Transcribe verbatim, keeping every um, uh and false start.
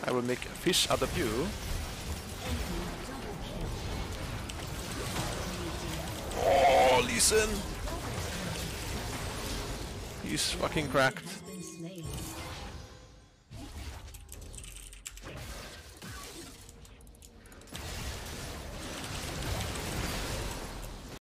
I will make a fish out of you. Oh, listen! He's fucking cracked.